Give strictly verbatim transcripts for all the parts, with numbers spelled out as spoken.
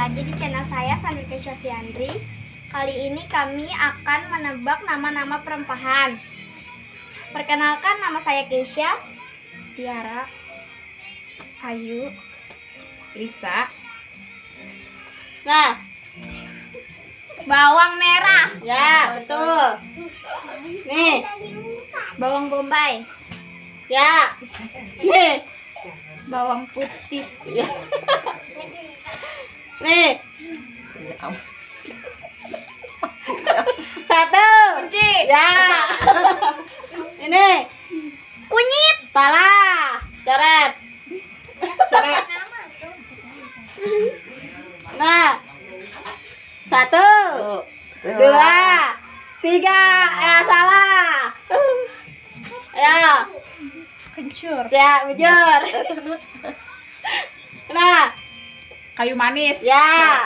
lagi di channel saya, Sandri Kesha Fiandri. Kali ini kami akan menebak nama-nama perempuan. Perkenalkan, nama saya Kesha, Tiara, Ayu, Lisa. Nah, bawang merah. Ya, betul. Nih, Bawang bombay. ya. Nih, Bawang putih. ya. Nih. Satu. Kunci. Ya. Ini. Kunyit. Salah. Coret. Coret. Nah. Satu. Dua. Tiga. Ya, salah. Ayo. Kencur. Siap, bujur. Nah. Kayu manis. Ya.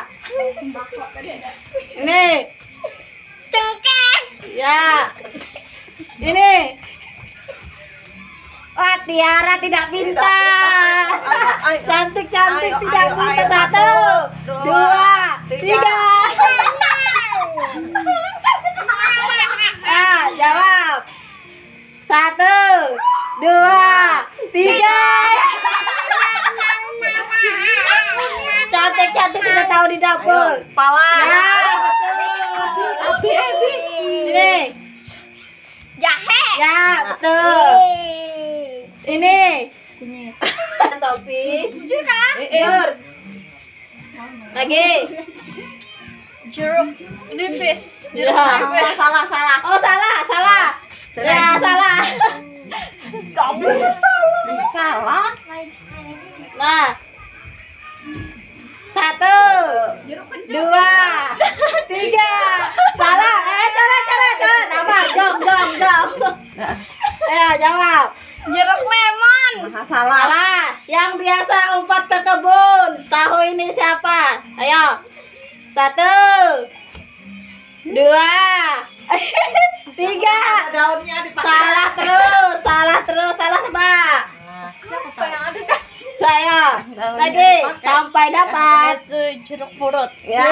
Ini. Cengkeh. Ya. Ini. Wah, Tiara tidak pintar. Cantik-cantik tidak pintar. Satu, dua, tiga. Ah, jawab. Satu, dua, tiga. Cantik-cantik tidak tahu di dapur. Pala. Ya, betul. Ini. Jahe. Ya, betul. Ini. Kunyit. Topi. Jujur kan? Jujur. Lagi. Jeruk nipis. Ya. Oh, salah, salah. Oh, salah, salah. Ya, salah. Kamu salah. Nah. Satu. Dua. Tiga. Salah. Eh, coret, coret, coret. Apa? Jom, jom, jom. Ayo, jawab. Jeruk lemon. Salah. Salah. Yang biasa umpat ke kebun. Tahu ini siapa? Ayo. Satu. Dua. Tiga. Daunnya dipakai. Salah terus. Salah terus. Salah tebak. Siapa yang ada kan? Saya. Lagi. Sampai dapat. Jeruk purut. Ya.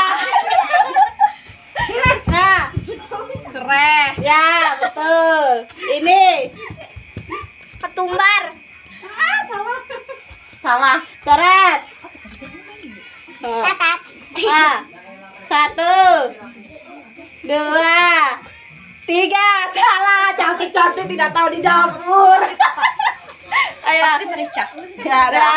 Nah. Serai. Ya, betul. Ini. Ketumbar. Salah. Coret. Tatat. Nah, satu, dua, tiga. Salah. Cantik-cantik tidak tahu di dapur. Ayo. Pasti merica. Ya, ada.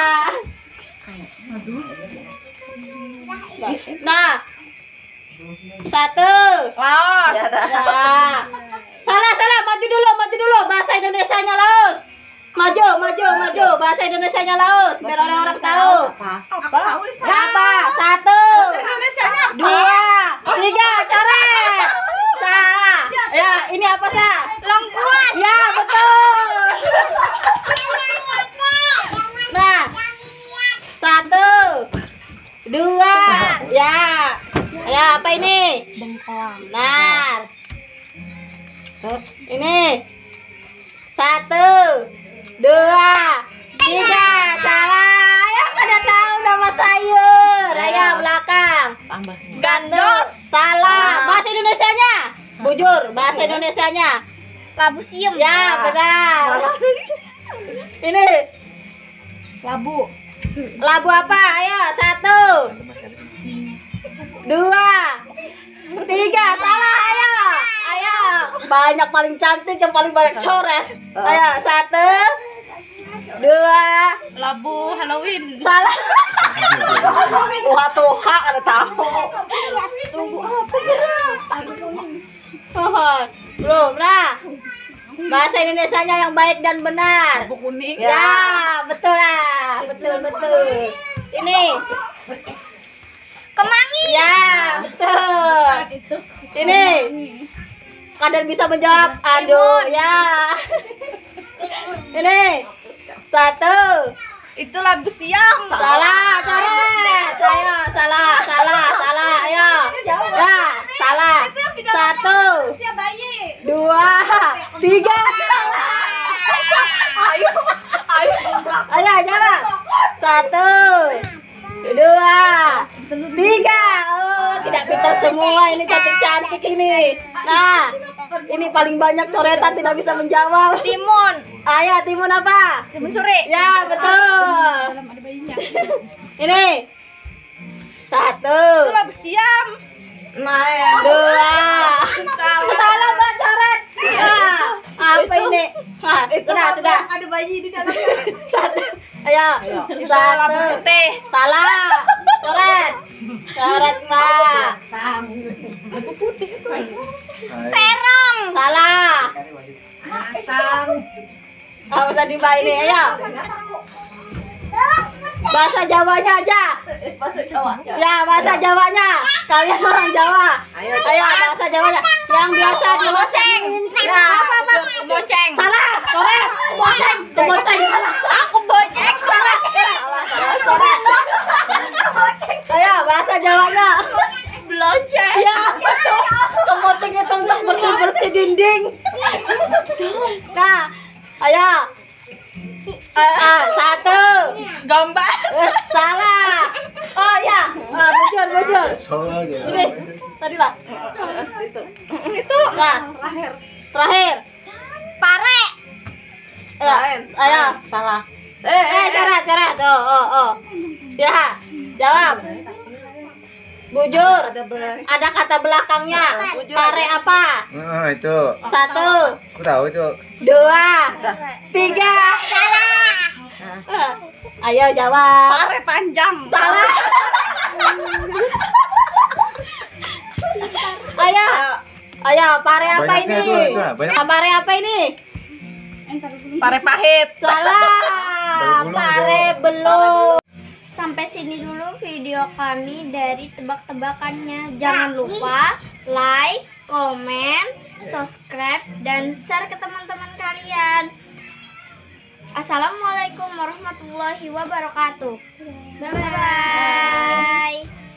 Nah, satu. Laos. Nah. Salah, salah. Maju dulu, maju dulu. Bahasa Indonesianya Laos. Maju, maju, maju. Bahasa Indonesianya Laos. Biar orang-orang tahu. Apa? Berapa? Satu, Indonesianya apa? dua, tiga. Coret. Salah. Ya, ini apa sih? Lengkuas. Ya, betul. Nah, satu, dua, ya, ya apa ini? Bengkoang. Benar. Ini satu, dua, tiga. Salah. Ya, pada tahu nama sayur. Ayo belakang. Gandos. Salah. Bahasa Indonesianya? Bujur. Bahasa Indonesianya? Labu sium. Ya, benar. Ini Labu. labu apa? Ayo, satu, dua, tiga. Salah. Ayo, ayo. Banyak paling cantik yang paling banyak coret. Ayo, satu, dua. Labu Halloween. Salah. Tuha-tuha ada tahu. Tunggu apa gerak? Oh, belum. Nah, bahasa Indonesianya yang baik dan benar. Labu kuning. Ya, betul lah. Betul, betul. Ini. Kemangi. Ya, betul. Ini. Kadang bisa menjawab. Aduh, ya. Ini. Satu. Itu labu siam. Salah, coret. Saya salah, salah, salah. Ayo. Ya, salah. Satu. Siap bayi. Dua, tiga. Salah. Ayo. Ayo. Ayo, jawab. Satu, dua, semua ini cantik-cantik ini. Nah, ini paling banyak coretan tidak bisa menjawab. Timun. Ayo, Timun apa? Timun suri. Ya, betul. Ini. Satu. Itu labu siam. Nah, dua. Salah Mbak coret. Nah, apa ini? Nah, sudah, sudah. Ada bayi di dalamnya. Satu. Ayo, satu. Putih. Salah. Coret. Coret, Mbak. Terong. Salah. Apa tadi Mbak ini? Ayo. Bahasa Jawanya aja. Ya, bahasa Jawanya. Kalian orang Jawa. Ayo, bahasa Jawanya. Yang biasa di Moceng. Ya, Apa apa? Moceng. salah. Coret. Moceng. Moceng salah. Aku boceng. Salah, salah, coret. Ayo, bahasa Jawanya. Blonceng. Ya, betul. Kemoceng itu untuk bersih-bersih dinding. Nah, ayo. Ah, satu. Gambas. Eh, salah. Oh ya, ah, bujur, bujur. Ini, tadi lah. Itu. Itu. Nah, Terakhir. terakhir. Pare. Ya, Lain. ayo. Salah. Eh, Eh, coret, coret. Oh, oh, oh. Ya, jawab. Bujur. Ada ber. Ada kata belakangnya. Pare apa? Oh, itu. Satu, Aku tahu itu. dua, tiga. Salah. Ayo jawab. Pare panjang. Salah. Ayo. Ayo, pare apa Banyaknya ini? itu, itu lah, banyak. Ah, pare apa ini? Pare pahit. Salah. Baru belum Pare jawab. belum. Sampai sini dulu video kami dari tebak-tebakannya. Jangan lupa like, komen, subscribe, dan share ke teman-teman kalian. Assalamualaikum warahmatullahi wabarakatuh. Bye-bye.